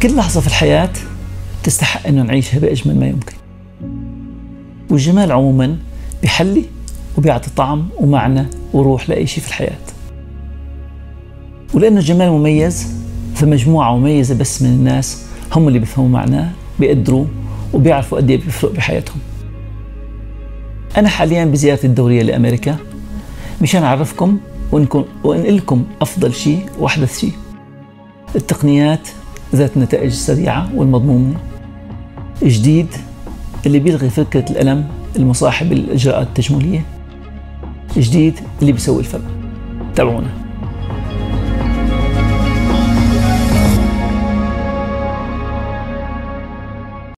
كل لحظة في الحياة تستحق أنه نعيشها بأجمل ما يمكن. والجمال عموما بيحلي وبيعطي طعم ومعنى وروح لأي شيء في الحياة. ولأنه الجمال مميز، فمجموعة مميزة بس من الناس هم اللي بيفهموا معناه، بيقدروا وبيعرفوا قد ايه بيفرق بحياتهم. أنا حاليا بزيارتي الدورية لأمريكا مشان أعرفكم وأنقل لكم أفضل شيء وأحدث شيء، التقنيات ذات النتائج السريعة والمضمونة، جديد اللي بيلغي فكرة الألم المصاحب للإجراءات التجميلية، جديد اللي بيسوي الفرق. تابعونا.